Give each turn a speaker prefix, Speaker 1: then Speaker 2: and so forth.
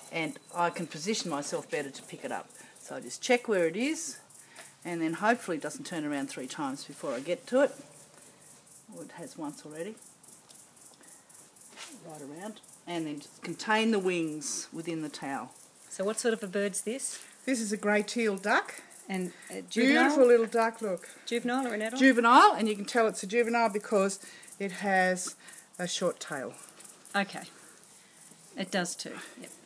Speaker 1: and I can position myself better to pick it up. So I just check where it is, and then hopefully it doesn't turn around 3 times before I get to it. Oh, it has once already. Right around. And then just contain the wings within the towel.
Speaker 2: So what sort of a bird's this?
Speaker 1: This is a grey teal duck.
Speaker 2: And juvenile?
Speaker 1: Beautiful little duck, look.
Speaker 2: Juvenile or an adult?
Speaker 1: Juvenile, and you can tell it's a juvenile because it has a short tail.
Speaker 2: Okay. It does too. Yep.